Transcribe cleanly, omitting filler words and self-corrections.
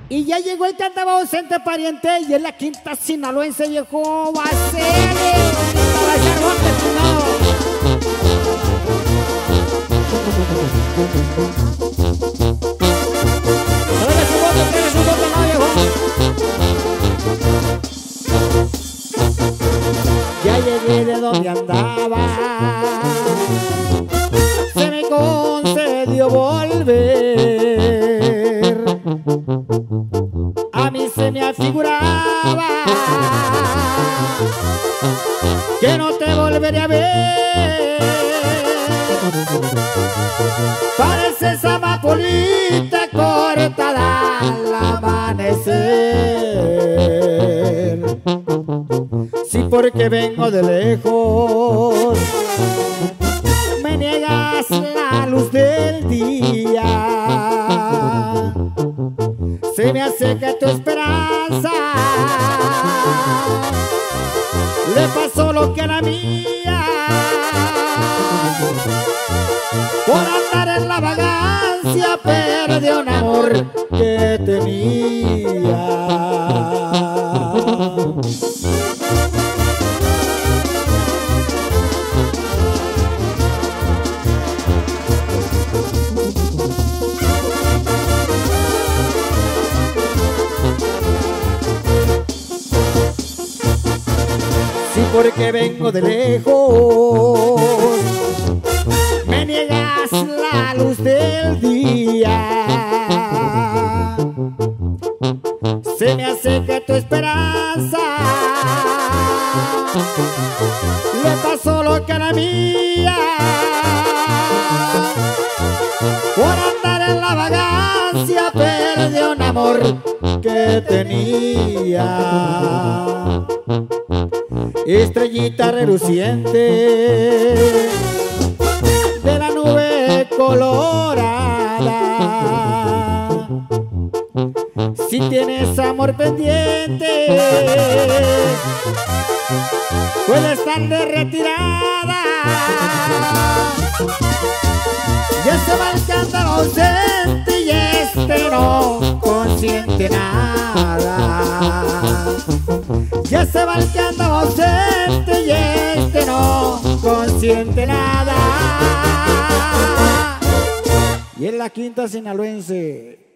Y ya llegó el que andaba ausente pariente y en la quinta sinaloense llegó a ser para echar botes, Traiga su bote, no, viejo. Ya llegué de donde andaba, se me concedió volver. A mí se me afiguraba que no te volveré a ver. Pareces amapolita cortada al amanecer. Sí, porque vengo de lejos, me niegas la luz del día. Se me acerca tu esperanza, le pasó lo que a la mía. Por andar en la vagancia perdió un amor que tenía. Sí, porque vengo de lejos, me niegas la luz del día. Se me acerca tu esperanza, le pasó lo que a la mía. Por andar en la vagancia perdió un amor que tenía. Estrellita reluciente de la nube colorada, si tienes amor pendiente puede estar de retirada. Ya se va el que andaba ausente y este no consiente nada. Ya se va el que andaba ausente y este no consiente nada. Y en la quinta sinaloense